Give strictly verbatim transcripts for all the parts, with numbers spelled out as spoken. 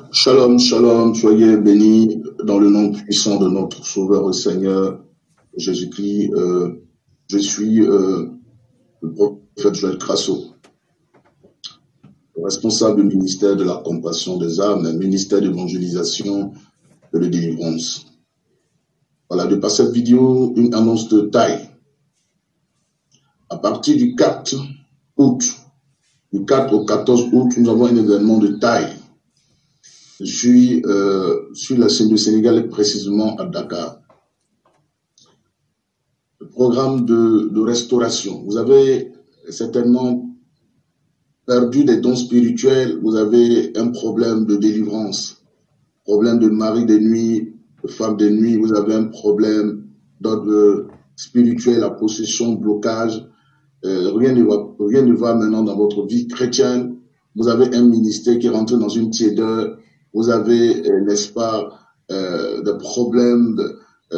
Shalom, shalom, soyez bénis dans le nom puissant de notre Sauveur et Seigneur Jésus-Christ. Euh, je suis euh, le prophète Joël Crasso, responsable du ministère de la compassion des âmes, ministère d'évangélisation et de délivrance. Voilà, de par cette vidéo, une annonce de taille. À partir du quatre août, du quatre au quatorze août, nous avons un événement de taille. Je suis euh, sur la scène du Sénégal et précisément à Dakar. Le programme de, de restauration. Vous avez certainement perdu des dons spirituels, vous avez un problème de délivrance, problème de mari de nuit, de femme de nuit, vous avez un problème d'ordre spirituel, la possession, blocage, euh, rien, ne va, rien ne va maintenant dans votre vie chrétienne, vous avez un ministère qui rentre dans une tiédeur, vous avez, euh, n'est-ce pas, euh, des problèmes de,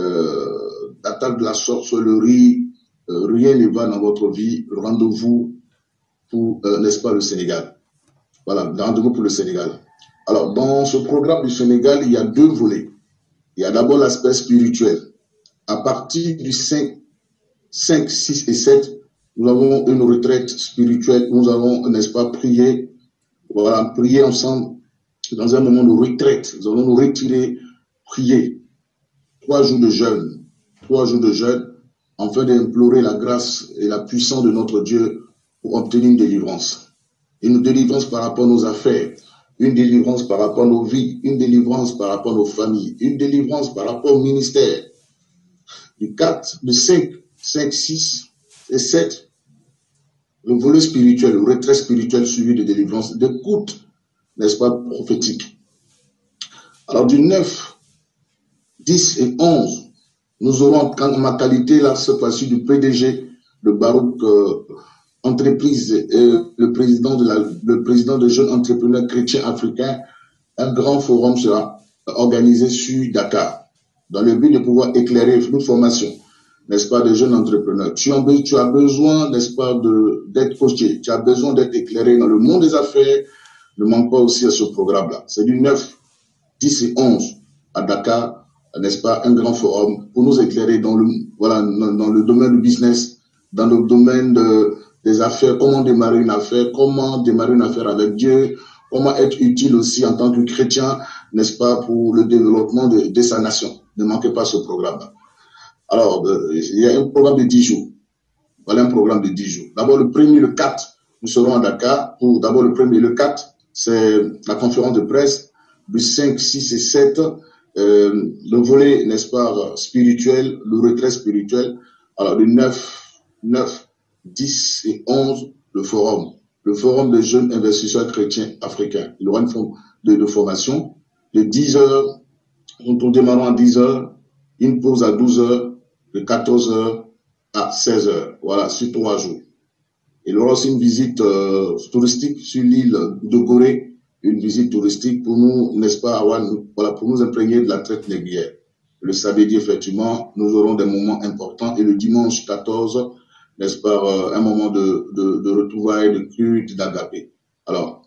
euh, d'attaque de la sorcellerie, euh, rien ne va dans votre vie, rendez-vous pour, euh, n'est-ce pas, le Sénégal. Voilà, rendez-vous pour le Sénégal. Alors, dans ce programme du Sénégal, il y a deux volets. Il y a d'abord l'aspect spirituel. À partir du cinq, six et sept, nous avons une retraite spirituelle. Nous allons, n'est-ce pas, prier, voilà, prier ensemble dans un moment de retraite. Nous allons nous retirer, prier. Trois jours de jeûne, trois jours de jeûne, afin d'implorer la grâce et la puissance de notre Dieu pour obtenir une délivrance. Une délivrance par rapport à nos affaires, une délivrance par rapport à nos vies, une délivrance par rapport à nos familles, une délivrance par rapport au ministère. Du quatre, du cinq, cinq, six et sept, le volet spirituel, le retrait spirituel suivi de délivrance, d'écoute, n'est-ce pas, prophétique. Alors du neuf, dix et onze, nous aurons en ma qualité, là, cette fois-ci, du P D G de Barouk euh, Entreprise et le président de la, le président de jeunes entrepreneurs chrétiens africains, un grand forum sera organisé sur Dakar, dans le but de pouvoir éclairer une formation, n'est-ce pas, de jeunes entrepreneurs. Tu as, tu as besoin, n'est-ce pas, d'être coaché, tu as besoin d'être éclairé dans le monde des affaires, ne manque pas aussi à ce programme-là. C'est du neuf, dix et onze à Dakar, n'est-ce pas, un grand forum pour nous éclairer dans le, voilà, dans, dans le domaine du business, dans le domaine de, des affaires, comment démarrer une affaire, comment démarrer une affaire avec Dieu, comment être utile aussi en tant que chrétien, n'est-ce pas, pour le développement de, de sa nation. Ne manquez pas ce programme-là. Alors, euh, il y a un programme de dix jours. Voilà un programme de dix jours. D'abord, le premier, le quatre, nous serons à Dakar. Pour d'abord, le premier, le quatre, c'est la conférence de presse. Du cinq, six et sept, euh, le volet, n'est-ce pas, spirituel, le retrait spirituel. Alors, le neuf, neuf, dix et onze, le forum. Le forum des jeunes investisseurs chrétiens africains. Il y aura une forme de, de formation. De dix heures, nous démarrons à dix heures, une pause à douze heures, de quatorze heures à seize heures. Voilà, sur trois jours. Il y aura aussi une visite euh, touristique sur l'île de Gorée, une visite touristique pour nous, n'est-ce pas, avoir, voilà, pour nous imprégner de la traite négrière. Le samedi, effectivement, nous aurons des moments importants et le dimanche quatorze, n'est-ce pas, euh, un moment de, de, de retrouvailles, de culte, d'agapé. Alors,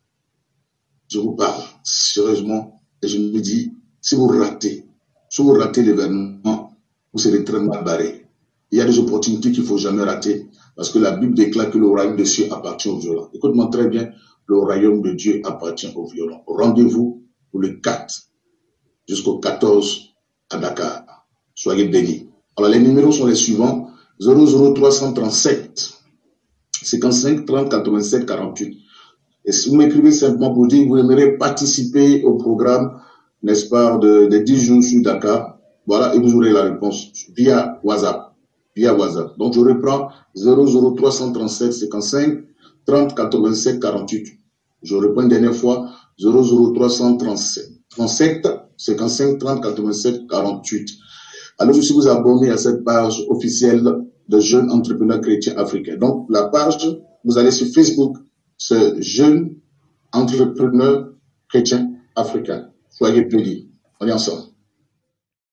je vous parle sérieusement et je me dis, si vous ratez, si vous ratez l'événement, vous serez très mal barré. Il y a des opportunités qu'il ne faut jamais rater parce que la Bible déclare que le royaume de Dieu appartient aux violents. Écoute-moi très bien, le royaume de Dieu appartient aux violents. Rendez-vous pour le quatre jusqu'au quatorze à Dakar. Soyez bénis. Alors, les numéros sont les suivants. zéro zéro trois cent trente-sept, cinquante-cinq, trente, quatre-vingt-sept, quarante-huit. Et si vous m'écrivez simplement pour dire que vous aimeriez participer au programme, n'est-ce pas, de, de dix jours sur Dakar, voilà, et vous aurez la réponse via WhatsApp. Via WhatsApp. Donc, je reprends zéro zéro trois cent trente-sept, cinquante-cinq, trente, quatre-vingt-sept, quarante-huit. Je reprends une dernière fois, zéro zéro trois cent trente-sept, cinquante-cinq, trente, quatre-vingt-sept, quarante-huit. Alors, je suis vous abonné à cette page officielle de jeunes entrepreneurs chrétiens africains. Donc, la page, vous allez sur Facebook, c'est jeunes entrepreneurs chrétiens africains. Soyez bénis. On est ensemble.